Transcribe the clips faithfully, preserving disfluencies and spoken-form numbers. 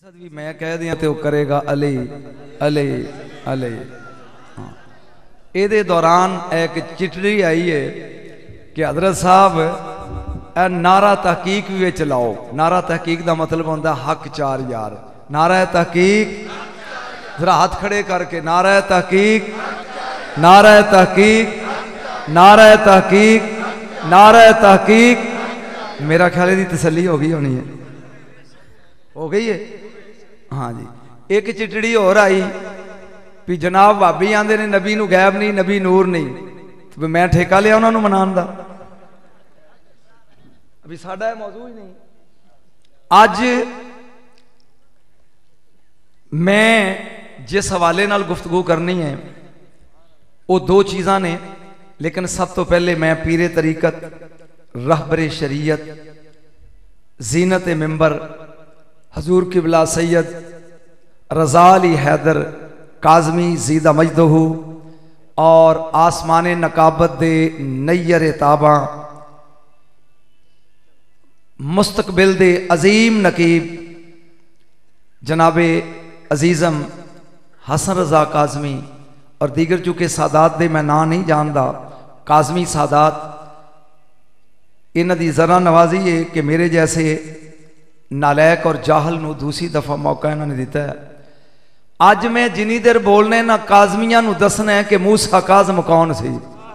بھی میں کہہ دیا تو کرے گا علی علی علی. اے دے دوران ایک چٹڑی آئی ہے کہ حضرت صاحب اے نعرہ تحقیق بھی چلاؤ. نعرہ تحقیق دا مطلب ہوتا ہے حق چار یار. نعرہ تحقیق ذرا ہاتھ کھڑے کر کے نعرہ تحقیق نعرہ تحقیق نعرہ تحقیق نعرہ تحقیق. میرا خیال ہے تسلی ہو گئی ہونی ہے, ہو گئی ہے. ہاں جی. ایک چٹڑی اور آئی بھی جناب بھابی آندے نے نبی نو غیب نہیں, نبی نور نہیں, تو میں ٹھیکہ لیا انہوں نے منان دا. ابھی ساڈا ہے موضوع ہی نہیں. آج میں جس حوالے نال گفتگو کرنی ہے وہ دو چیزاں نے, لیکن سب تو پہلے میں پیر طریقت, رہبر شریعت, زینت ممبر حضور قبلہ سید رضا علی حیدر کاظمی زیدہ مجدہ اور آسمان نقابت دے نیر تاباں مستقبل دے عظیم نقیب جناب عزیزم حسن رضا کاظمی اور دیگر چونکہ سادات دے میں نام نہیں جاندا, کاظمی سادات, انہاں دی ذرا نوازی ہے کہ میرے جیسے نالیک اور جاہل نو دوسری دفعہ موقع انہوں نے دیتا ہے. آج میں جنی دیر بولنے نا کاظمیاں نو دسنا ہے کہ موسیٰ کاظم کون سی.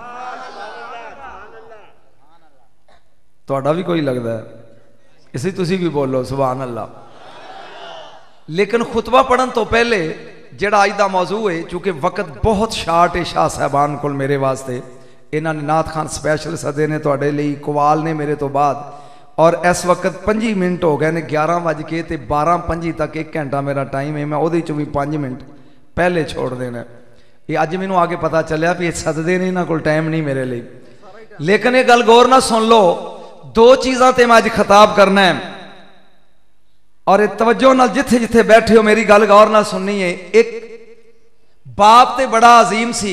توڑا بھی کوئی لگتا ہے اسی تسی بھی بولو سبحان اللہ. لیکن خطبہ پڑھن تو پہلے جڑا آج دا موضوع ہے, چونکہ وقت بہت شارٹ ہے شاہ صاحبان کو میرے واسطے, انہاں نے نعت خان سپیشل صدے نے توڑے لئی, قوال نے میرے تو بعد, اور اس وقت پنجی منٹ ہو گئے نے گیارہ بج کے تے بارہ پنجی تک ایک گھنٹہ میرا ٹائم ہے, میں وہ چوی پانچ منٹ پہلے چھوڑ دینا. یہ اج مینوں آگے پتا چلیا بھی سددے نے, انہاں کول ٹائم نہیں میرے لیے. لیکن یہ گل غور نہ سن لو, دو چیزاں تے میں اج خطاب کرنا ہے اور توجہ نال جتھے جتھے بیٹھے ہو میری گل غور نہ سننی ہے. ایک باپ تے بڑا عظیم سی,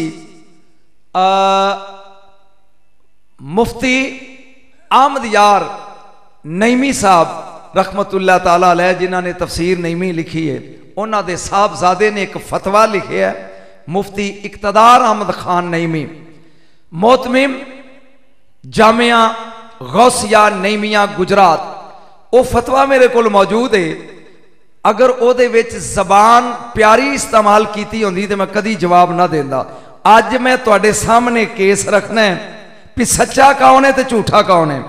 مفتی احمد یار نعیمی صاحب رحمت اللہ تعالیٰ علیہ, جنہاں نے تفسیر نعیمی لکھی ہے, انہاں دے صاحب زادے نے ایک فتویٰ لکھے ہے, مفتی اقتدار احمد خان نعیمی, محتمم جامعہ غوثیہ نعیمیہ گجرات. وہ فتویٰ میرے کول موجود ہے. اگر او دے وچ زبان پیاری استعمال کیتی ہوندی تے میں کدی جواب نہ دیندا. آج میں تواڈے سامنے کیس رکھنا ہے کہ سچا کون ہے تے جھوٹا کون ہے.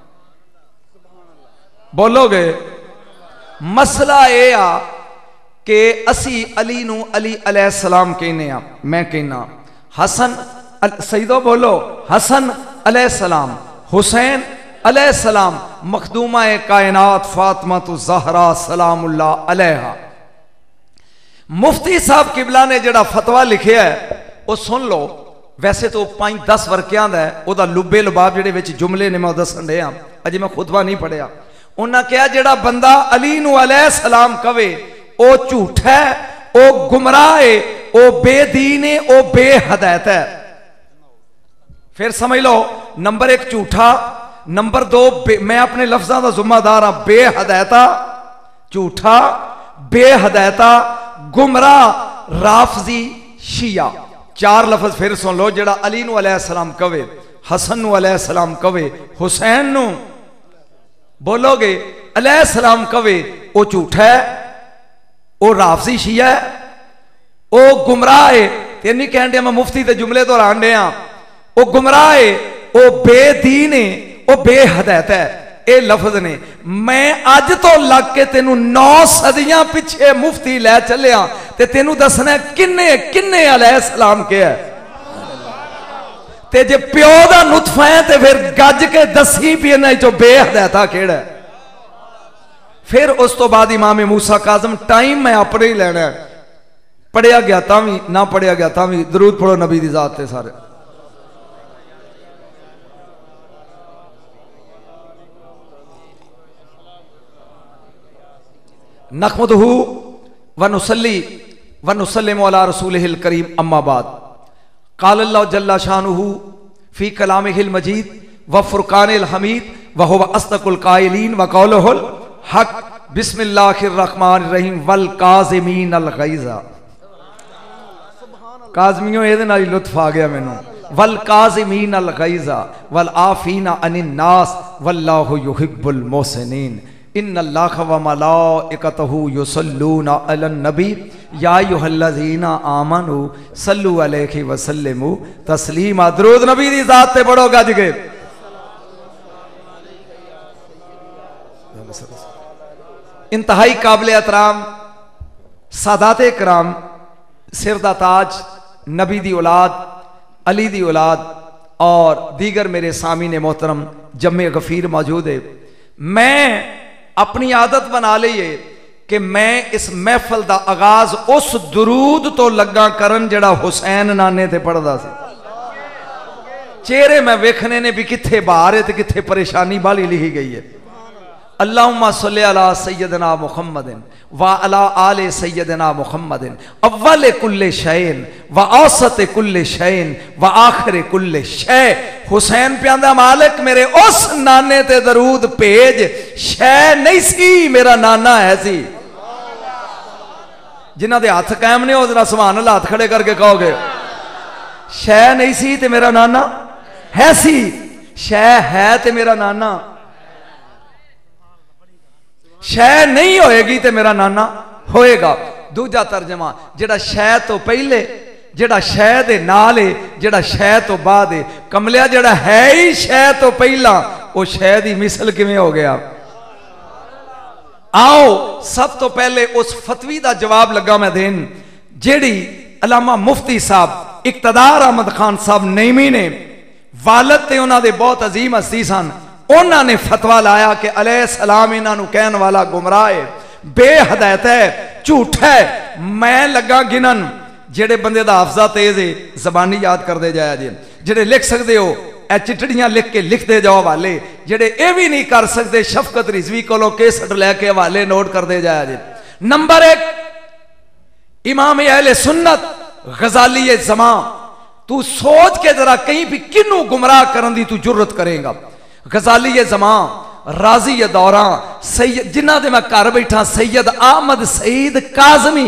بولو گے؟ مسئلہ اے آ کہ اسی علی نو علی علیہ السلام کہنے آ, میں کہنا حسن سیدو بولو حسن علیہ السلام, حسین علیہ السلام, مخدومہ کائنات فاطمہ الزہرا سلام اللہ علیہا. مفتی صاحب قبلہ نے جڑا فتویٰ لکھیا ہے وہ سن لو. ویسے تو پانچ دس ورکیاں دا ہے, وہ دا لبے لباب جڑے وچ جملے نے میں دسن دے ہاں, اجے میں خطبہ نہیں پڑھیا. انہاں کہا جڑا بندہ علی نو علیہ السلام کہے او جھوٹ ہے, او گمراہ ہے, او بے دین ہے, او بے ہدایت ہے. پھر سمجھ لو, نمبر ایک جھوٹا, نمبر دو میں اپنے لفظاں دا ذمہ دار ہاں, بے ہدایتا, جھوٹا, بے ہدایتا, گمراہ, رافضی, شیعہ. چار لفظ پھر سن لو. جڑا علی نو علیہ السلام کہے, حسن نو علیہ السلام کہے, حسین نو بولو گے علیہ السلام کہے, او جھوٹ ہے, او رافضی شیعہ ہے, او گمراہ ہے. تے نہیں کہن دیا میں مفتی تے جملے تو ران دیا, او گمراہ ہے, او بے دین ہے, او بے ہدایت ہے. اے لفظ نے میں اج تو لگ کے تینوں نو صدیاں پیچھے مفتی لے چلیا تے تینوں دسنا ہے کنے کنے علیہ السلام کے ہے. تے جے پیو دا نطفہ ہے تے پھر گج کے دسی بھی انہیں جو بے ہدایتا کیڑا ہے. پھر اس تو بعد امام موسیٰ کاظم, ٹائم میں اپنے ہی لینا ہے, پڑھیا گیا تاوی نہ پڑھیا گیا تاوی, درود پڑھو نبی دی ذات تے سارے. نحمدہ ونصلی ونسلم علی رسولہ الکریم, اما بعد. قال اللہ جل شانہ فی کلامہ المجید وفرقان الحمید وہو اصدق القائلین وقولہ الحق بسم اللہ الرحمن الرحیم والکاظمین الغیظ. کاظمیوں یہ نال لطف آ گیا مینوں. والکاظمین الغیظ والعافین عن الناس واللہ یحب المحسنین. ان اللہ و ملائکتہ یصلون علی النبی یا ایھا الذین آمنوا صلوا علیہ وسلموا تسلیما. درود نبی دی ذات تے پڑھو گج کے. انتہائی قابل احترام سادات کرام، سر دا تاج، نبی دی اولاد، علی دی اولاد اور دیگر میرے سامعین محترم جمع غفیر موجود ہے. میں اپنی عادت بنا لئیے کہ میں اس محفل دا آغاز اس درود تو لگا کرن جڑا حسین نانے تے پڑھدا سی. چہرے میں ویکھنے نے بھی کتھے باہر ہے تے کتھے پریشانی بالی لکھی گئی ہے. اللہم صلی علی سیدنا محمد وعلی آل سیدنا محمد اول کل شیء وآوسط کل شیء وآخر کل شیء. حسین پیاندہ مالک میرے اس نانے تے درود بھیج، شے نہیں سی میرا نانا ہے سی. جنہ دے ہاتھ قائم نہیں ہو ذرا سبحان اللہ ہاتھ کھڑے کر کے کہو گے. شے نہیں سی تے میرا نانا ہے سی، شے ہے تے میرا نانا. شے نہیں ہوئے گی تے میرا نانا ہوئے گا. دوجا ترجمہ، جڑا شے تو پہلے، جڑا شے دے نالے، جڑا شے تو بعد ہے. کملیا جڑا ہے ہی شے تو پہلا، وہ شے دی مثل کیویں ہو گیا. آؤ سب تو پہلے اس فتوی دا جواب لگا میں دین جیڑی علامہ مفتی صاحب اقتدار احمد خان صاحب نعیمی نے، والد تے انہاں دے بہت عظیم ہستی سن، انہاں نے فتوہ لایا کہ علیہ السلام انہاں نو کہن والا گمراہ ہے، بے ہدایت ہے، جھوٹ ہے. میں لگا گنن جڑے بندے دا حافظہ تیز ہے زبانی یاد کر دے جایا جی، جڑے لکھ سکتے ہو اے چٹڑیاں لکھ کے لکھ دے جاؤ حوالے، جڑے اے بھی نہیں کر سکتے شفقت رضوی کولو کیسٹ لے کے حوالے نوٹ کر دے جایا جی. نمبر ایک، امام اہل سنت غزالی زمان. تو سوچ کے ذرا کہیں بھی کنوں گمراہ کرن دی تو جرت کریں گا. غزالی زمان، راضی دوراں، سید جنہ دے میں کار بیٹھا سید احمد سعید کاظمی.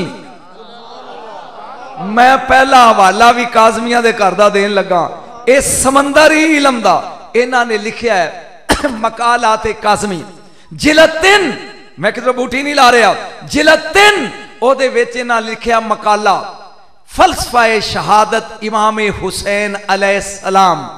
میں پہلا حوالہ بھی کاظمیہ دے کردہ دین لگا. اے سمندری علم دا انہاں نے لکھیا ہے مقالات کاظمی جلد تین. میں کدھر بوٹی نہیں لا رہا، جلد تین او دے ویچے نہ لکھیا مقالہ فلسفہ شہادت امام حسین علیہ السلام.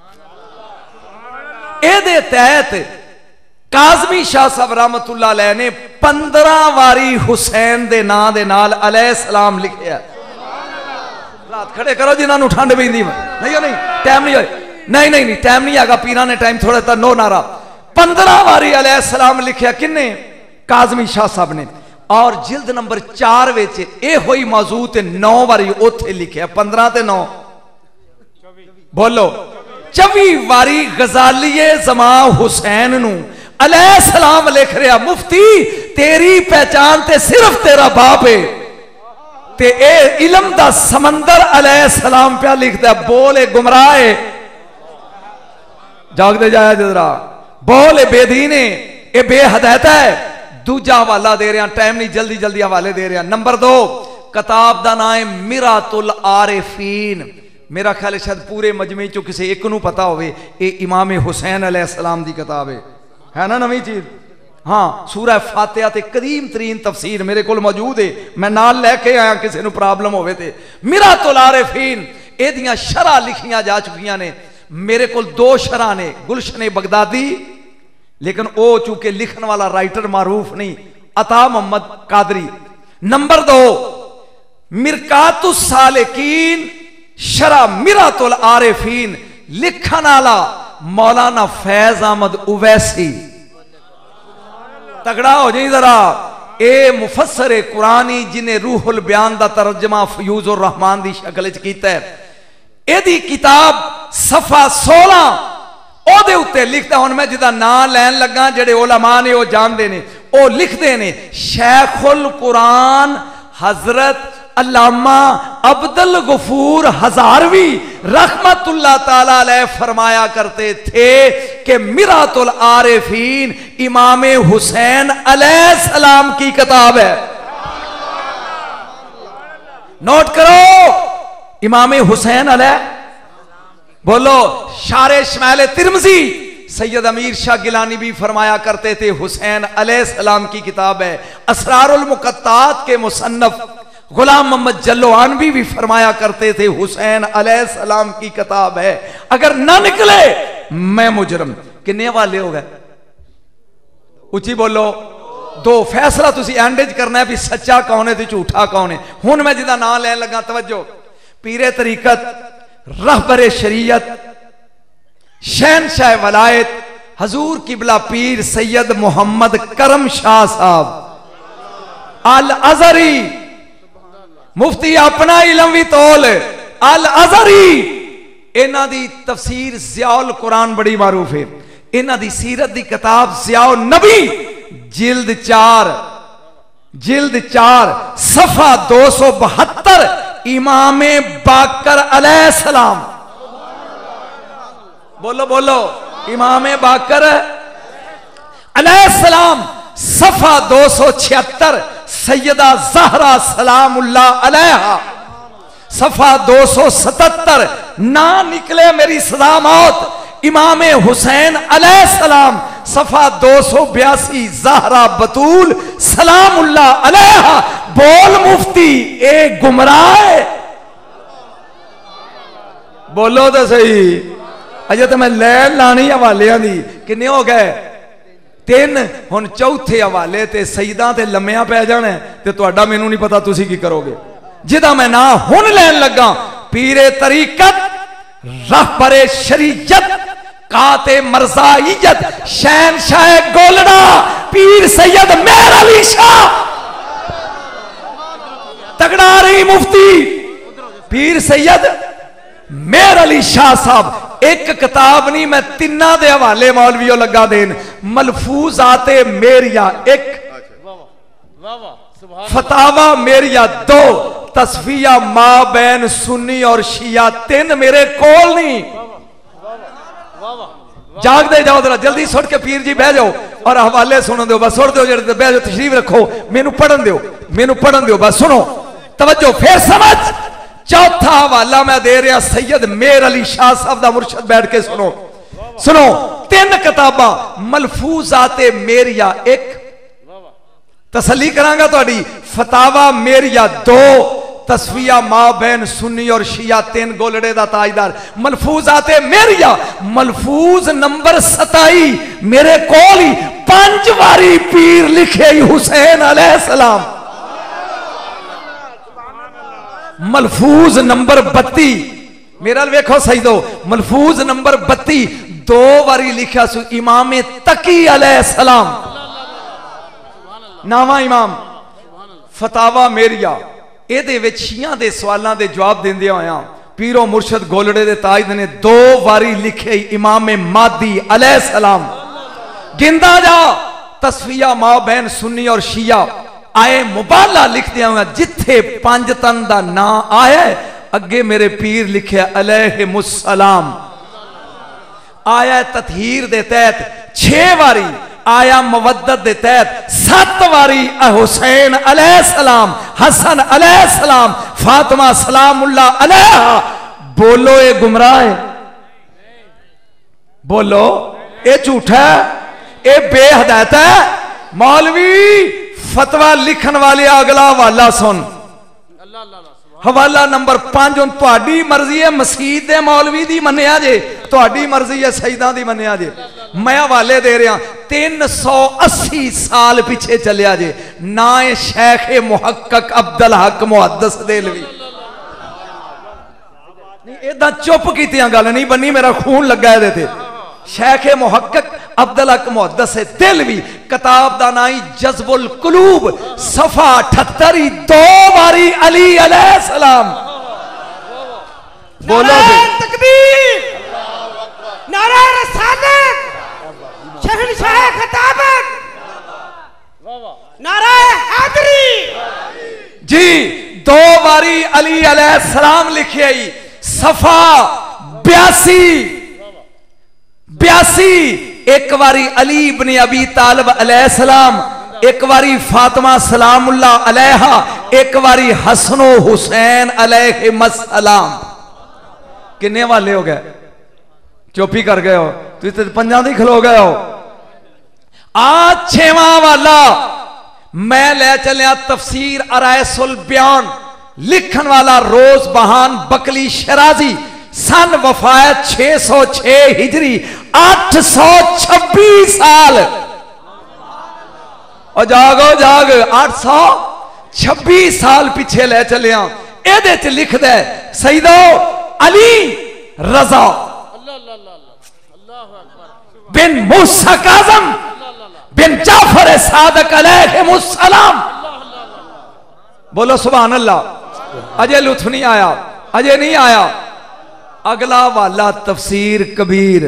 اے دے تحت کاظمی شاہ صاحب رحمت اللہ علیہ نے پندرہ واری حسین دے نا دے نال علیہ السلام لکھیا. رات کھڑے کرو جنہاں نو ٹھنڈ بیندی نہیں نہیں ٹائم نہیں ہوئے نہیں نہیں نہیں ٹائم نہیں آگا. پیران نے ٹائم تھوڑے تا نو نارا. پندرہ واری علیہ السلام لکھیا کنے؟ کاظمی شاہ صاحب نے. اور جلد نمبر چار ویچے اے ہوئی موضوع تے نو واری اوتھے لکھیا. پندرہ تے نو بولو چوی واری غزالی زمان حسین نو علیہ السلام لکھ رہا مفتی تیری پہچان تے صرف تیرا باپ ہے تے اے علم دا سمندر علیہ السلام پہ لکھتا ہے. بولے گمراہ ہے جاگ دے جایا جدرا، بولے بے دینے اے بے ہدایت ہے. دوجا حوالہ دے رہے ہیں، ٹائم نہیں جلدی جلدی حوالے دے رہے ہیں. نمبر دو، کتاب دا نام میرات العارفین. میرا خیال ہے شاید پورے مجمع چو کسی ایک نو پتا ہوئے اے امام حسین علیہ السلام دی کتاب ہے ہے نا نویں چیز. ہاں سورہ فاتحہ تے قدیم ترین تفسیر میرے کول موجود ہے، میں نال لے کے آیا کسی نو پرابلم ہوئے تھے. میرات العارفین اے دیاں شرح لکھیاں جا چکیاں نے. میرے کول دو شرح نے، گلشن بغدادی لیکن او چونکہ لکھن والا رائٹر معروف نہیں، عطا محمد قادری. نمبر دو، مرکات السالکین شرح میرات العارفین لکھن والا مولانا فیض احمد اویسی. تگڑا ہو جائیں ذرا. اے مفسر قرآنی جنہیں روح البیان دا ترجمہ فیوز الرحمن دی شکل کیتا ہے. اے دی کتاب صفحہ سولہ او دے اتے لکھتا ہوں. میں جدا نام لین لگا جڑے علماء نے او جان دے نے او لکھ دے نے شیخ القرآن حضرت علامہ عبدل غفور ہزاروی رحمت اللہ تعالی علیہ فرمایا کرتے تھے کہ مرآت العارفین امام حسین علیہ السلام کی کتاب ہے. نوٹ کرو، امام حسین علیہ، بولو شارح شمائل ترمذی سید امیر شاہ گیلانی بھی فرمایا کرتے تھے حسین علیہ السلام کی کتاب ہے. اسرار المقطعات کے مصنف غلام محمد جلوانوی بھی فرمایا کرتے تھے حسین علیہ السلام کی کتاب ہے. اگر نہ نکلے میں مجرم. کتنے حوالے ہو گئے؟ اچھی بولو. دو. فیصلہ تسی اینڈج کرنا ہے بھی سچا کون ہے تے جھوٹا کون ہے. ہن میں جدا نام لین لگا، توجہ. پیر طریقت، رہبر شریعت، شہنشاہ ولایت حضور قبلہ پیر سید محمد کرم شاہ صاحب الازہری، مفتی اپنا علم بھی تول الازہری، انہاں دی تفسیر ضیاء القرآن بڑی معروف ہے. انہاں دی سیرت دی کتاب ضیاء النبی جلد چار جلد چار صفحہ دو سو بہتر امام باقر علیہ السلام. بولو بولو امام باقر علیہ السلام. صفحہ دو سو چھہتر سیدہ زہرا سلام اللہ علیہا. صفحہ دو سو ستتر نہ نکلے میری سزا موت امام حسین علیہ السلام. صفحہ دو سو بیاسی زہرا بطول سلام اللہ علیہا. بول مفتی اے گمراہ ہے. بولو تو صحیح. اجے تو میں لین لانی حوالیاں دی کنے ہو گئے؟ تین. ہن چوتھے حوالے تے سیداں تے لمیاں پہ جانا ہے تے تہاڈا مینوں نہیں پتا تسی کی کرو گے. جدا میں نا ہن لین لگا پیر طریقت، رہبر شریعت، قاطع مرزائیت، شہنشاہ گولڑا پیر سید مہر علی شاہ تگڑا رہی مفتی پیر سید مہر علی شاہ صاحب. ایک کتاب نہیں میں تینہ دے حوالے مولویوں لگا دین. ملفوظات میریا ایک، فتاوہ میریا دو، تصفیہ ما بین سنی اور شیعہ تین میرے کول نہیں. جاگ دے جاؤ ذرا جلدی سٹ کے پیر جی بہ جاؤ اور حوالے سنن دیو. بس سٹ دیو جڑے بہ جاؤ تشریف رکھو. مینوں پڑھن دیو مینوں پڑھن دیو بس سنو توجہ پھر سمجھ. چوتھا حوالہ میں دے رہا سید مہر علی شاہ صاحب دا مرشد بیٹھ کے سنو سنو. تین کتاباں ملفوظات میریا ایک، تسلی کرانگا تو اڈی، فتاوہ میریا دو، تصفیہ ما بین سنی اور شیعہ تین گولڑے دا تاجدار. ملفوظات میریا ملفوظ نمبر ستائی میرے کولی پانچ واری پیر لکھے حسین علیہ السلام. ملفوظ نمبر بتی میرا ویکھو سیدو، ملفوظ نمبر بتی دو واری لکھا سو امام تقی علیہ السلام. ناواں امام. فتاوہ میریا اے دے وچ شیعہ دے سوالاں دے جواب دیندے ہویاں پیرو مرشد گولڑے دے تاج نے دو واری لکھے امام مادی علیہ السلام. گندا جا تصفیہ ما بین سنی اور شیعہ آئے مبالہ لکھ دیا ہوں جتھے پانچ تن دا نا آیا ہے اگے میرے پیر لکھے علیہ السلام. آیا تطہیر دے تحت چھ واری، آیا مودت دے تحت سات واری حسین علیہ السلام، حسن علیہ السلام، فاطمہ سلام اللہ علیہ. بولو اے گمراہ ہے، بولو اے جھوٹا ہے، اے بے ہدایت ہے. مولوی فتوہ لکھن والے اگلا حوالہ سن. حوالہ نمبر پانچ ان تہاڈی مرضی ہے مسجد دے مولوی دی منیا جے، تہاڈی مرضی ہے سیداں دی منیا جے. میں حوالے دے رہا تین سو اسی سال پیچھے چلیا جے. نا شیخ محقق عبدالحق محدث دہلوی. ایدہ چپ کیتیاں گل نہیں بنی، میرا خون لگا ہے دیتے. شیخ محقق عبدالحق محدث دہلوی کتاب دا نائی جذب القلوب صفحہ اٹھتری دو باری علی علیہ السلام. بولو نعرہ تکبیر، نعرہ رسالت، شہنشاہ خطابت، نعرہ حیدری. جی دو باری علی علیہ السلام لکھے آئی صفحہ بیاسی بیاسی ایک واری علی بن ابی طالب علیہ السلام، ایک واری فاطمہ سلام اللہ علیہا، ایک واری حسن و حسین علیہ السلام. کنے والے ہو گئے؟ چوپی کر گئے ہو تو اس پنجاں دی کھلو گئے ہو. آج چھواں والا میں لے چلیا تفسیر ارائس البیان، لکھن والا روز بہان بکلی شرازی، سن وفایت چھ سو چھ ہجری، آٹھ سو چھبیس سال. اور جاگو جاگ آٹھ سو چھبیس سال پیچھے لے چلیا. اے دے چ لکھ دے سیدو علی رضا بن موسیٰ کاظم بن جعفر صادق علیہ السلام. بولو سبحان اللہ. اجے لطف نہیں آیا، اجے نہیں آیا. اگلا والا تفسیر کبیر،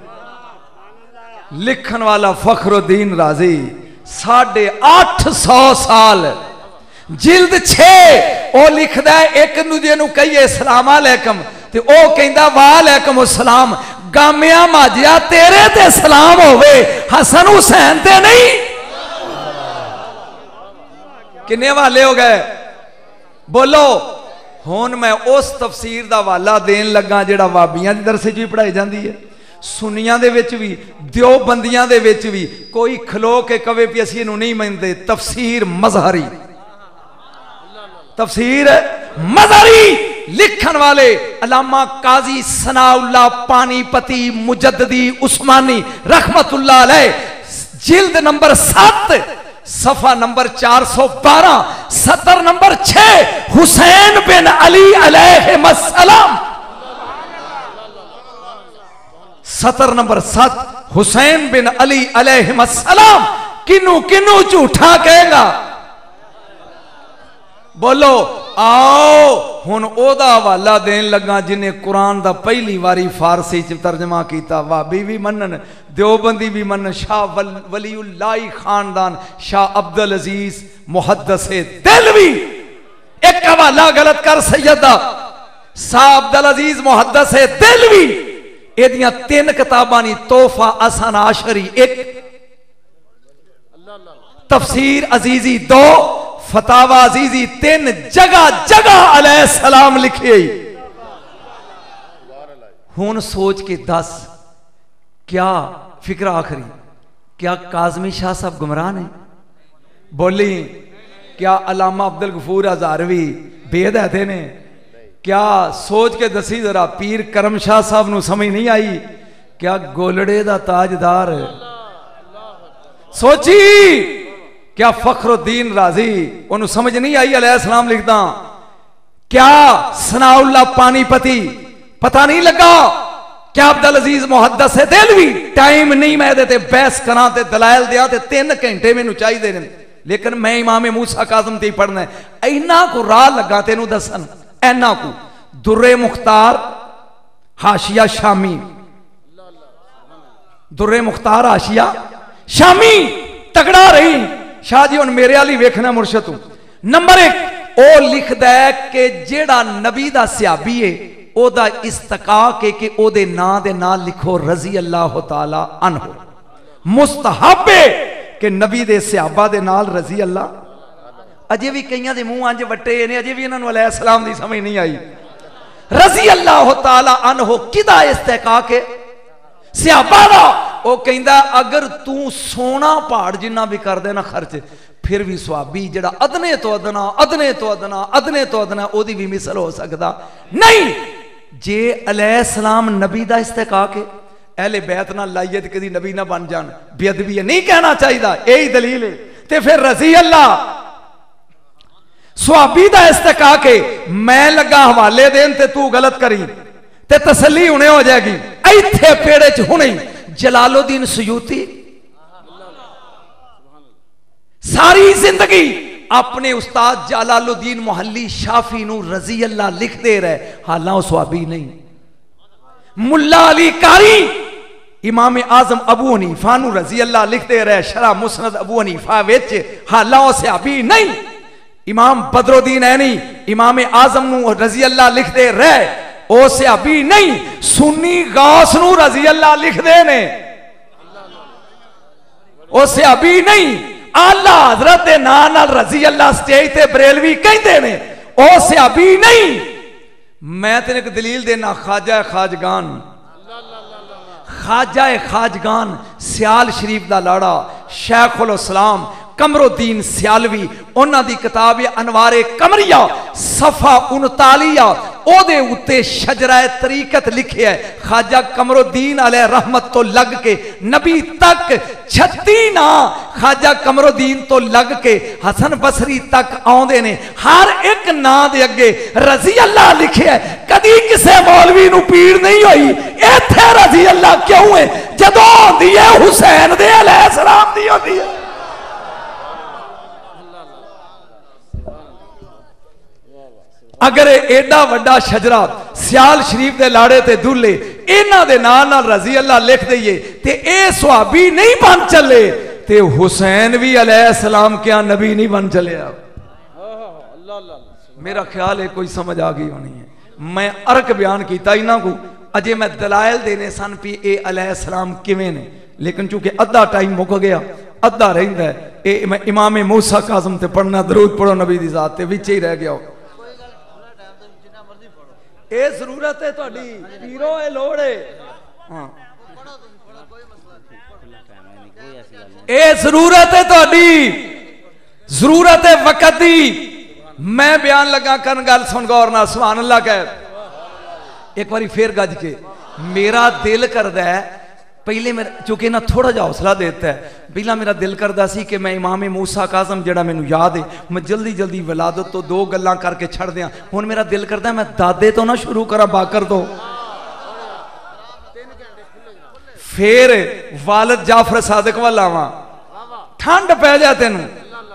لکھن والا فخر الدین رازی، ساڑھے آٹھ سو سال، جلد چھے. او لکھ دے ایک نجے نو کہیے السلام علیکم تے او کہندہ وعلیکم السلام. گامیاں ماجیا تیرے تے سلام ہوئے، حسن حسین تے نہیں. کنے والے ہو گئے؟ بولو. ہون میں اس تفسیر دا والا دین لگا جڑا وابیاں دی درسے جو پڑھائی جاندی ہے، سنیاں دے وچ بھی، دیوبندیاں دے وچ بھی. کوئی کھلو کے کوے پی اسی انہوں نہیں مندے. تفسیر مظہری، تفسیر مظہری لکھن والے علامہ قاضی ثناء اللہ پانی پتی مجددی عثمانی رحمت اللہ علیہ، جلد نمبر سات صفحہ نمبر چار سو بارہ، سطر نمبر چھ، حسین بن علی علیہ السلام. سطر نمبر سات، حسین بن علی علیہ السلام. کنو کنو جھوٹا کہے گا؟ بولو. آؤ ہن او دا والا دین لگا جنہیں قرآن دا پہلی واری فارسی چ ترجمہ کیتا. وابی بھی منن، دیوبندی بھی منن. شاہ ولی اللہ خاندان، شاہ عبدالعزیز محدث دہلوی. ایک حوالہ غلط کر سیدہ شاہ عبدالعزیز محدث دہلوی. اے دیاں تین کتابانی، تحفہ احسن عاشری ایک، تفسیر عزیزی دو، فتاوی عزیزی تین. جگہ جگہ علیہ السلام لکھے. ہون سوچ کے دس کیا فکر آخری، کیا کاظمی شاہ صاحب گمراہ ہیں؟ بولی. کیا علامہ عبدالغفور ہزاروی بے ہدایت نے؟ کیا سوچ کے دسی ذرا پیر کرم شاہ صاحب نو سمجھ نہیں آئی؟ کیا گولڑے دا تاجدار سوچی؟ کیا فخر الدین رازی انہوں سمجھ نہیں آئی علیہ السلام لکھتا؟ کیا ثناء اللہ پانی پتی پتہ نہیں لگا؟ کیا عبدالعزیز محدث دہلوی؟ ٹائم نہیں میں دیتے بحث کراں تے دلائل دیا تے تین گھنٹے میں نو چاہی دے رہے، لیکن میں امام موسیٰ کاظم تے پڑھنا ہے. اینا کو راہ لگا تے نو دسن. اینا کو در مختار حاشیہ شامی، در مختار حاشیہ شامی تگڑا رہی. شاہ جی ان میرے علی ویکھنا مرشد ہوں. نمبر ایک او لکھ دے کہ جیڑا نبی دا صحابی ہے او دا استقاق ہے کہ او دے نا دے نا لکھو رضی اللہ تعالی عنہ. مستحب ہے کہ نبی دے صحابہ دے نال رضی اللہ. اجے بھی کئیاں دے منہ انج وٹے نے، اجے بھی انہاں نوں علیہ السلام دی سمجھ نہیں آئی. رضی اللہ تعالی عنہ کدا استحقاق ہے؟ صحابہ دا. او کہندا اگر تو سونا پہاڑ جنہ بھی کر دینا خرچ، پھر بھی صحابی جڑا ادنے تو ادنا ادنے تو ادنا ادنے تو ادنا او دی بھی مثل ہو سکتا نہیں. جے علیہ السلام نبی دا استحقاق ہے، اہل بیت نہ لائیے تے کدی نبی نہ بن جان، بے ادبی نہیں کہنا چاہیے. یہی دلیل ہے. تے پھر رضی اللہ صحابی دا استحقاق ہے. میں لگا حوالے دین تے تو غلط کری تے تسلی ہونے ہو جائے گی. ایتھے پیڑے چ ہونے جلال الدین سیوطی ساری زندگی اپنے استاد جلال الدین محلی شافی نو رضی اللہ لکھ دے رہے، حالانہ صحابی نہیں. ملا علی قاری امام اعظم ابو حنیفہ نو رضی اللہ لکھ دے رہے شرح مسند ابو حنیفہ وچ، حالانہ صحابی نہیں. امام بدرالدین عینی امام اعظم نو رضی اللہ لکھ دے رہے او صحابی نہیں سنی غوث نو رضی اللہ لکھ دے نے او صحابی نہیں آلہ حضرت نانا رضی اللہ سٹیج تے بریلوی کہیں دے نے او صحابی نہیں. میں تیرے ایک دلیل دینا خواجہ خواجگان خواجہ خواجگان سیال شریف دا لاڑا شیخ الاسلام قمر الدین سیالوی انہاں دی کتاب انوار قمریہ صفحہ انتالیہ او دے اتے شجرہ طریقت لکھے ہے. خواجہ قمر الدین علیہ رحمت تو لگ کے نبی تک چھتی نا خواجہ قمر الدین تو لگ کے حسن بصری تک آن دے نے ہر ایک نا دے اگے رضی اللہ لکھے ہے. کدی کسے مولوی نو پیڑ نہیں ہوئی اے تھے رضی اللہ کیوں ہے جدوں دیئے حسین دے علیہ السلام دیو دیئے. اگر ایڈا وڈا شجرہ سیال شریف دے لاڑے تے دولے اینا دے نانا رضی اللہ لکھ دئیے تے اے صحابی نہیں بن چلے تے حسین بھی علیہ السلام کیا نبی نہیں بن چلے. میرا خیال ہے کوئی سمجھ آگئی ہونی ہے. میں ارک بیان کیتا ہی نہ کو اجے میں دلائل دینے سن پی اے علیہ السلام کیویں نے لیکن چونکہ ادھا ٹائم مک گیا ادھا رہندا ہے اے میں امام موسیٰ کاظم تے پڑھنا درود پڑھو نبی دی ذات تے وچ ہی رہ گیا ہو. اے ضرورت ہے تہاڈی پیرو اے لوڑ ہے ہاں اے ضرورت ہے تہاڈی ضرورت ہے وقت دی. میں بیان لگا کرن گل سن غور نال سبحان اللہ کہہ ایک باری پھر گج کے میرا دل کردا ہے پہلے میں چونکہ نہ تھوڑا جا حوصلہ دیتا ہے پہلا میرا دل کردا سی کہ میں امام موسیٰ کاظم جڑا مینوں یاد ہے میں جلدی جلدی ولادت تو دو گلاں کر کے چھڑ دیاں ہن میرا دل کردا ہے میں دادے تو نہ شروع کرا باکر تو پھر والد جعفر صادق والا آواں ٹھنڈ پہ جا تینوں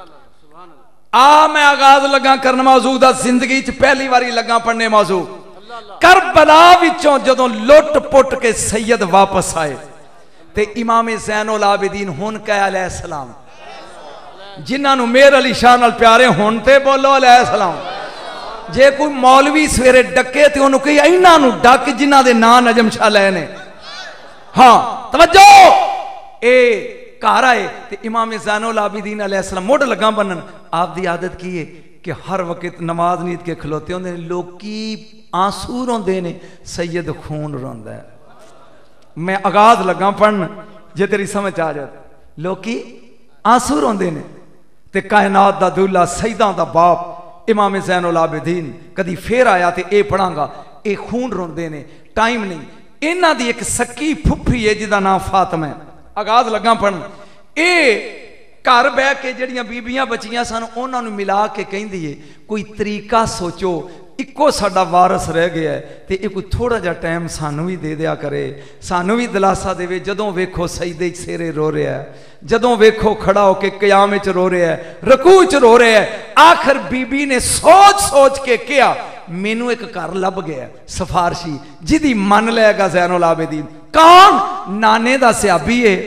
آ میں آغاز لگا کرنا موضوع دا زندگی چ پہلی واری لگا پڑھنے موضوع کربلا وچوں جدوں لٹ پٹ کے سید واپس آئے تے امام زین العابدین ہون کہے علیہ السلام جنہاں نو میر علی شاہ نال پیارے ہون تے بولو علیہ السلام. جے کوئی مولوی سویرے ڈکے تے انہوں کہی ایناں نو ڈک جنہاں دے نا نجم شاہ لے نے ہاں توجہ اے کہہ رہا ہے تے امام زین العابدین علیہ السلام موڑ لگا بنن آپ دی عادت کی ہے کہ ہر وقت نماز نیت کے کھلوتے ہوندے لوگ کی آنسو روندے نے سید خون روندا ہے. میں آغاز لگا پڑھن جے تیری سمجھ آ جائے لوکی آنسو روندے نے تے کائنات دا دولا سیداں دا باپ امام زین العابدین کدی پھر آیا تے اے پڑھاں گا اے خون روندے نے ٹائم نہیں انہاں دی ایک سکی پھپھی ہے جدا نام فاطمہ ہے. آغاز لگا پڑھن اے گھر بہ کے جڑیاں بیبیاں بچیاں سن انہاں نو ملا کے کہندی ہے کوئی طریقہ سوچو اکو ساڈا وارث رہ گیا ہے تے ایک تھوڑا جا ٹائم سانو بھی دے دیا کرے سانو بھی دلاسا دے جدوں ویکھو سجدے وچ سیرے رو رہا ہے جدوں ویکھو کھڑا ہو کے قیام وچ رو رہا ہے رکوع وچ رو رہا ہے. آخر بی بی نے سوچ سوچ کے کیا مینوں ایک گھر لب گیا سفارشی جدی من لے گا زین العابدین کون نانے دا صحابی ہے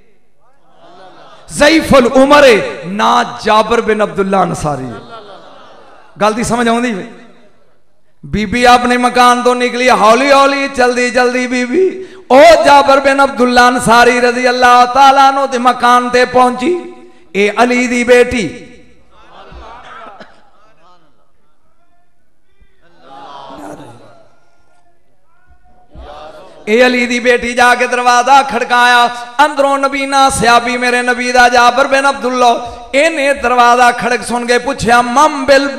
ضعیف العمر نا جابر بن عبداللہ انصاری. گل دی سمجھ آوندی ہے بی بی اپنے مکان تو نکلی ہولی ہولی جلدی جلدی بی بی او جابر بن عبداللہ انصاری رضی اللہ تعالیٰ عنہ دے مکان تے پہنچی اے علی دی بیٹی اے علی دی بیٹی جا کے دروازہ کھڑکایا اندروں نبینا صحابی میرے نبی دا جابر بن عبداللہ اینے دروازہ کھڑک سن گئے پوچھیا مم بالباب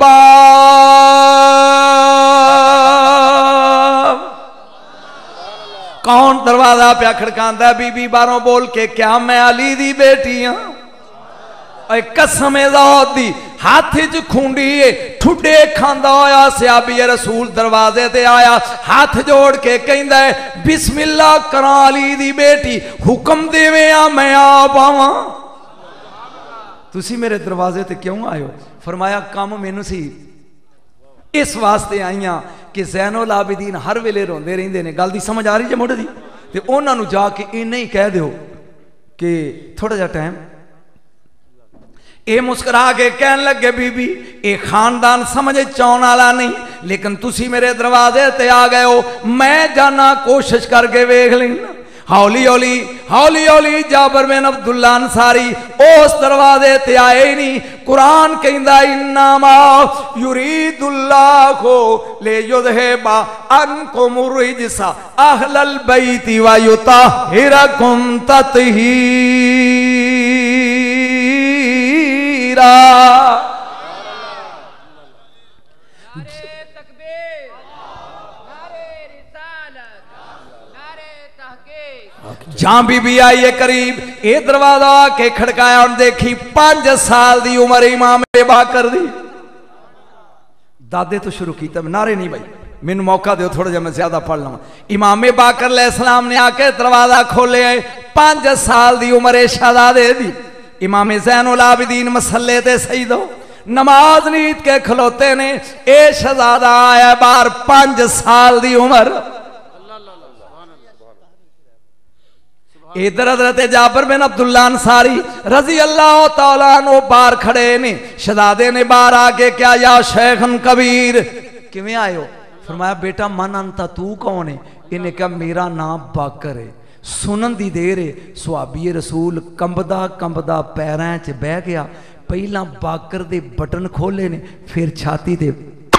کون دروازہ پہ کھڑکاندہ بی بی باروں بول کے کیا میں علی دی بیٹی ہوں اے قسم ذات دی ہاتھ جو کھونڈی ہے ٹھڈے کھاندہ آیا صحابی رسول دروازے تے آیا ہاتھ جوڑ کے کہندہ ہے بسم اللہ کران علی دی بیٹی حکم دے ویاں میں آپ آواں تسی میرے دروازے تے کیوں آئے ہو فرمایا کام مینوں سی اس واسطے آئیاں کہ زین العابدین ہر ویلے روندے رہندے نے گل دی سمجھ آ رہی جے موڑ دی تے انہاں نو جا کے انہیں ہی کہہ دیو کہ تھوڑا جا ٹائم اے مسکرا کے کہن لگے بی بی اے خاندان سمجھے چون والا نہیں لیکن تسی میرے دروازے تے آ گئے ہو میں جانا کوشش کر کے ویکھ لینا ہولی ہولی ہولی ہولی جابر بن عبداللہ انصاری اس دروازے تے آئے ہی نہیں قرآن کہندا انما یرید اللہ لے یذہب عنکم الرجس اہل البیت ویطہرکم تطہیرا جہاں بی بی آئیے قریب اے دروازہ آ کے کھڑکایا اور دیکھی پانچ سال دی عمر امام باقر دی دادے تو شروع کی تب نعرے نہیں بھائی میں موقع دیو تھوڑا جا میں زیادہ پڑھ لوں امام باقر علیہ السلام نے آ کے دروازہ کھولے آئے پانچ سال دی عمر شہزادے دی امام زین العابدین مسلے تے سیدو نماز نیت کے کھلوتے نے اے شہزادہ آیا بار پانچ سال دی عمر ادھر حضرت جابر بن عبداللہ انصاری رضی اللہ تعالیٰ عنہ بار کھڑے نے شہزادے نے بار آگے کیا یا شیخن کبیر کیویں آئے ہو فرمایا بیٹا من انتا تو کون ہے انہیں کہا میرا نام باقر ہے سنن دی دیر ہے صحابی رسول کمبدہ کمبدہ پیریں چ بہ گیا پہلا باقر دے بٹن کھولے نے پھر چھاتی دے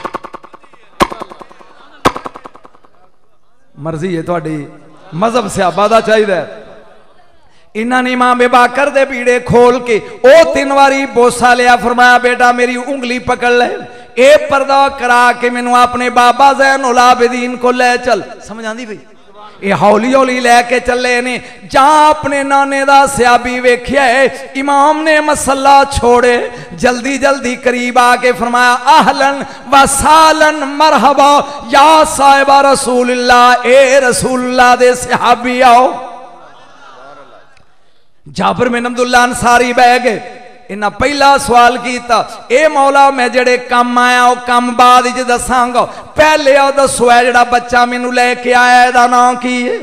مرضی ہے تو اڈی مذہب سے آبادہ چاہیے ہے انہاں نے امام باقر دے بیڑے کھول کے او تین واری بوسا لیا فرمایا بیٹا میری انگلی پکڑ لے اے پردہ کرا کے میں نے اپنے بابا زین العابدین کو لے چل سمجھ آندی بھئی اے ہولی ہولی لے کے چلے نے جہاں اپنے نانے دا سیابی ویکھیا ہے امام نے مسلح چھوڑے جلدی جلدی قریب آکے فرمایا اہلن و سالن مرحبا یا صاحبہ رسول اللہ اے رسول اللہ دے صحابی آؤ جابر بن عبداللہ انصاری بہ گئے انہاں پہلا سوال کیتا اے مولا میں جڑے کم آیا او کم بعد وچ دساں گا پہلے او دسو اے جڑا بچہ مینوں لے کے آیا اے دا نام کی ہے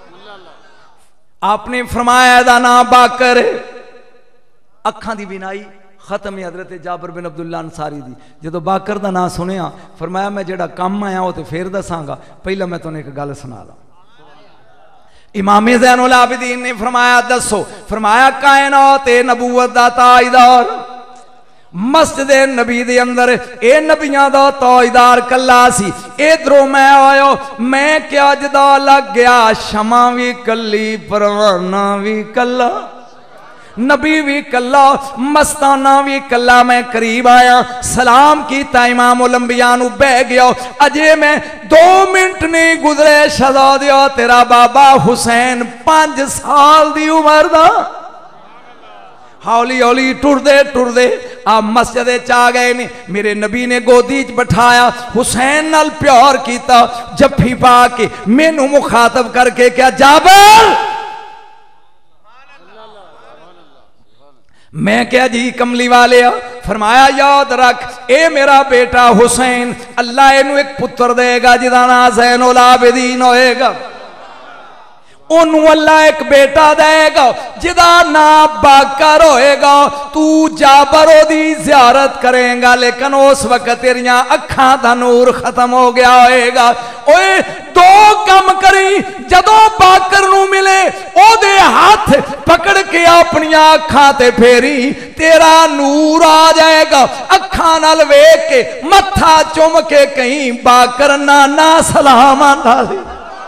آپ نے فرمایا اے دا نام باقر ہے اکھاں دی بینائی ختم حضرت جابر بن عبداللہ انصاری دی جدو باقر دا نام سنیا فرمایا میں جڑا کم آیا او تے پھر دساں گا پہلا میں تو نے ایک گل سنا لا امام زین العابدین نے فرمایا دسو فرمایا کائنات نبوت دا تاجدار مسجد نبی دے اندر اے نبیاں دا تاجدار کلا سی ادھروں میں آیا میں کیا جدا لگ گیا شمع وی کلی پروانہ وی کلا نبی بھی کلا مستانہ بھی کلا میں قریب آیا سلام کیتا امام الانبیاء نو بہ گیا اجے میں دو منٹ نہیں گزرے شہزادیا تیرا بابا حسین پانچ سال دی عمر دا ہولی ہولی ٹر دے ٹر دے آپ مسجد چاہ گئے نے میرے نبی نے گودی بٹھایا حسین نال پیار کیتا جفی پا کے میں نو مخاطب کر کے کیا جابر میں کیا جی کملی والے فرمایا یاد رکھ اے میرا بیٹا حسین اللہ انہوں ایک پتر دے گا جدانا زین العابدین ہوئے گا انہوں اللہ ایک بیٹا دے گا جدانا باقر ہوئے گا تو جابرو دی زیارت کریں گا لیکن اس وقت تیریاں اکھاں دا نور ختم ہو گیا ہوئے گا اوے دو کم کری جدو باقر نو ملے او دے ہاتھ پکڑ کے اپنی اکھاں تے پھیری تیرا نور آ جائے گا اکھاں نال ویکھ کے متھا چوم کے کہیں باقر نانا سلام آندا سی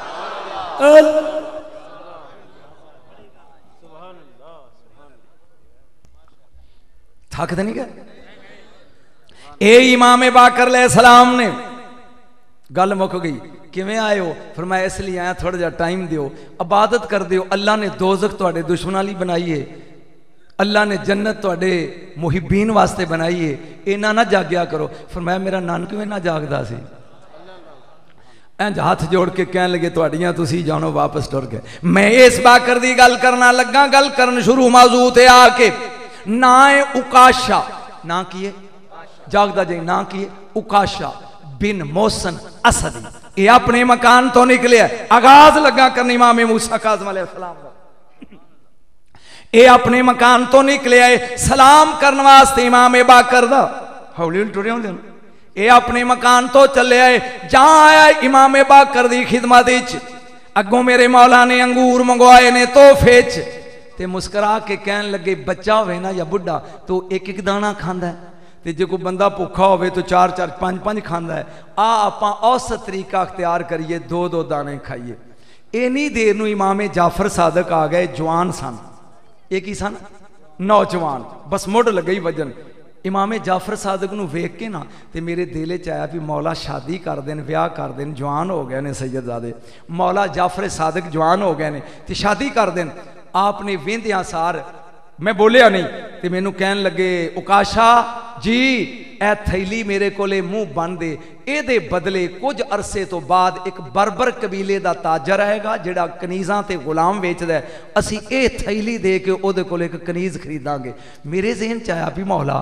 تھک دے نہیں گئے اے امام باقر علیہ السلام نے گل مک گئی کیویں آئے ہو فرمایا اس لیے آیا تھوڑا جا ٹائم دیو عبادت کر دیو اللہ نے دوزخ تواڈے دشمناں لئی بنائی ہے اللہ نے جنت تواڈے محبین واسطے بنائی ہے اینا نہ جاگیا کرو فرمایا میرا نان کیویں نہ جاگدا سی انج ہاتھ جوڑ کے کہنے لگے تواڈیاں تسی جانو واپس ٹر گئے میں اس باقر دی گل کرنا لگا گل کرن شروع موضوع تے آ کے نائے اکاشا نا کیے جاگدہ جائیں نا کیے اکاشا بن موسن اسدی یہ اپنے مکان تو نکلے آغاز لگا کرنے امام موسیٰ کاظم علیہ السلام ये अपने मकान तो निकले आए सलाम करने वास्ते इमाम बाकर दा हौली हौली टुरे होंदे ये अपने मकान तो चले आए जहां आया इमाम बाकर दी खिदमत विच अगों मेरे मौला ने अंगूर मंगवाए ने तोहफे च ते मुस्करा के कहन लगे बच्चा होवे ना या बुढ़ा तो एक एक दाना खांदा है ते जे कोई बंदा भुखा होवे तो चार चार पांच पांच खांदा है आ आपां औसत तरीका अख्तियार करिए दो दो दाने खाइए। इन्नी देर नूं इमाम जाफर सादक आ गए जवान सन एक ही सन नौजवान बस मुड़ लगे ही वजन इमाम जाफर सादक नूं वेख के ना ते मेरे दिल च आया भी मौला शादी कर देन ब्याह कर देन जवान हो गए ने सैयदजादे मौला जाफर सादक जवान हो गए ने ते शादी कर देन। आपने वेंदियां सार मैं बोलिया नहीं ते मैनू कहन लगे उकाशा जी ए थैली मेरे कोले मुंह बन दे एदे बदले कुछ अरसे तो बाद एक बर्बर कबीले का ताजर आएगा जिहड़ा कनीज़ां ते गुलाम वेचदा है असी ए थैली दे के ओदे कोले एक कनीज़ खरीदांगे। मेरे ज़हन च आया भी मौला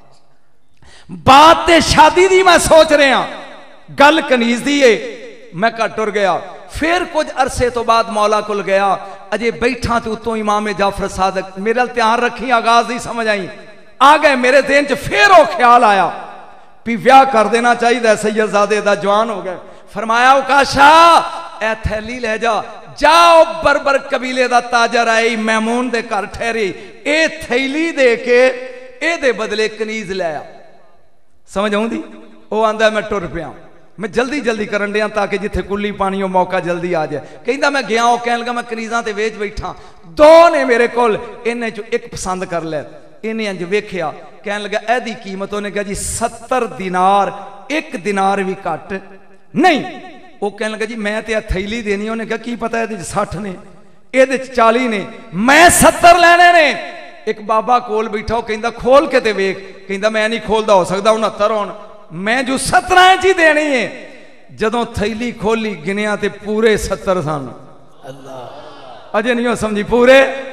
बात ते शादी दी मैं सोच रहा गल कनीज़ दी है मैं घट टुर गया। फिर कुछ अरसे तो बाद मौला कुल गया अजे बैठा तो उतों इमाम जाफर सादक मेरे ध्यान रखी आगाज नहीं समझ आई आ गए मेरे दिन च फिर वो ख्याल आया भी ब्याह कर देना चाहिए सैयदजादे दा जवान हो गए। फरमाया उकाशा ए थैली ले जा जाओ बर्बर कबीले दा ताजर आई मैमून दे घर ठहरी ए थैली दे के ए दे बदले कनीज ले आ। समझ आउंदी वो आंदा मैं टुर पिया मैं जल्दी जल्दी करन दिया ताकि जिथे कुल्ली पानी हो मौका जल्दी आ जाए। कहता मैं गया वो कह लगा मैं कनीज़ां ते वेच बैठा दो ने मेरे कोल इन्हें चो एक पसंद कर लिया इन्हें अंज वेख्या कह लगा एदी कीमत उन्हें कहा जी सत्तर दिनार एक दिनार भी घट नहीं। वो कह लगा जी मैं तो थैली देनी उन्हें कहा की पता ये सठ ने ये चाली ने मैं सत्तर लैने ने। एक बाबा कोल बैठा वो कहता खोल के ते वेख कहता मैं नहीं खोलता हो सकता उनहत्तर होन मैं जो सत्रह च ही देनी है। जदों थैली खोली गिनिया ते पूरे सत्तर सन अल्लाह अजे नहीं हो समझी पूरे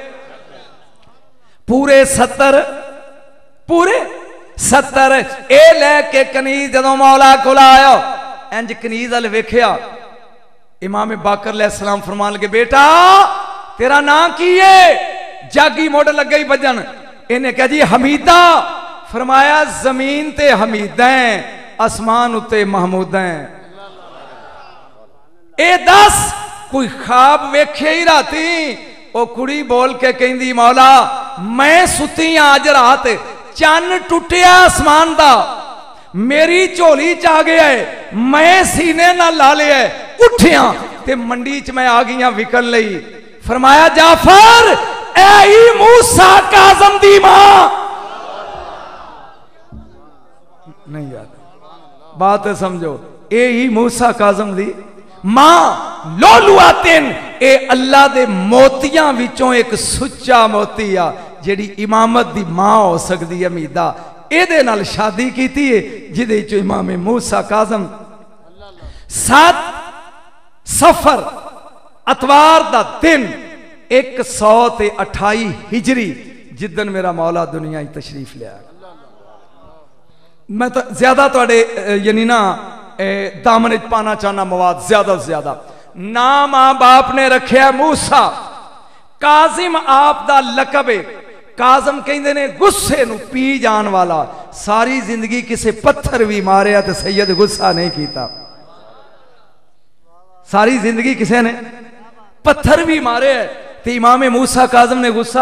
पूरे सत्तर पूरे सत्तर ए लैके कनीज जदों मौला कोल आया इंज कनीज अल वेख्या इमाम बाकर अलैहिस्सलाम फरमान लगे बेटा तेरा नाम की है जागी मोड़ लग गई बजन इन्हें कहा जी हमीदा फरमाया जमीन ते हमीदा आसमान उत्ते महमूदा ए दस कोई ख्वाब वेखे ही राती ओ कुड़ी बोल के कहंदी मौला मैं सुती आज रात चन्न टुटिया आसमान दा मेरी झोली च आ गया है मैं सीने ना ला लिया उठिया ते मंडी च मैं आ गई विकन लई। फरमाया जाफर ऐ मूसा काज़म दी मां नहीं याद बात समझो ए ही मूसा काज़म दी मां लोलुआतिन ए अल्लाह दे मोतियां विचों एक सुच्चा मोती आ जेड़ी इमामत दी मां हो सकती है मीदा एदे नाल शादी कीती है जिदे चो इमाम मूसा काज़म सात सफर अतवार दा दिन एक सौ ते अठाई हिजरी जिदन मेरा मौला दुनिया ही तशरीफ लिया। मैं तो ज्यादा थोड़े यानी ना दामन पाना चाहना मवाद ज्यादा से ज्यादा ना मां बाप ने रखा मूसा काजिम आप दा लकब है। काजम कहते ने गुस्से नू पी जान वाला सारी जिंदगी किसी पत्थर भी मारिया तो सैयद गुस्सा नहीं किया सारी जिंदगी किसी ने पत्थर भी मारे तो इमाम मूसा काजम ने गुस्सा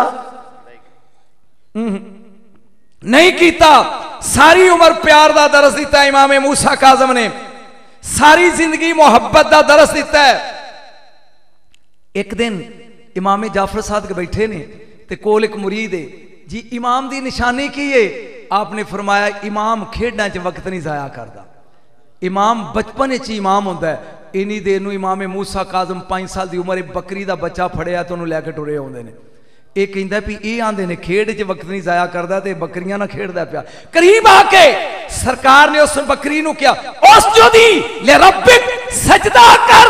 नहीं किया। सारी उम्र प्यार का दरस दिता है इमाम मूसा काजम ने सारी जिंदगी मोहब्बत का दरस दिता है। एक दिन इमाम जाफर सादक बैठे ने ते कोल एक मुरीद है जी इमाम की निशानी की है आपने फरमाया इमाम खेडां च वक्त नहीं जाया करता इमाम बचपन च इमाम होंदा है। इन्नी देर नूं इमाम मूसा काज़म पांच साल की उम्र बकरी का बच्चा फड़िया तो उन्होंने लैके टुरे आउंदे ने ये कहता भी ये आंदे ने खेड च वक्त नहीं जाया करता तो बकरियां ना खेडदा पिया। करीब आके सरकार ने उस बकरी नूं कहा उसजुदी ले रब्बिक सजदा कर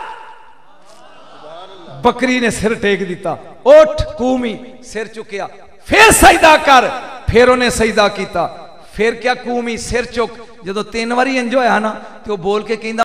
बकरी ने सिर टेक दिता उठ कूमी सिर चुकया फिर सजदा कर फिर उन्हें सजदा किया फिर क्या कूमी सिर चुक जो तीन बारी इंज होया ना तो बोल के कहंदा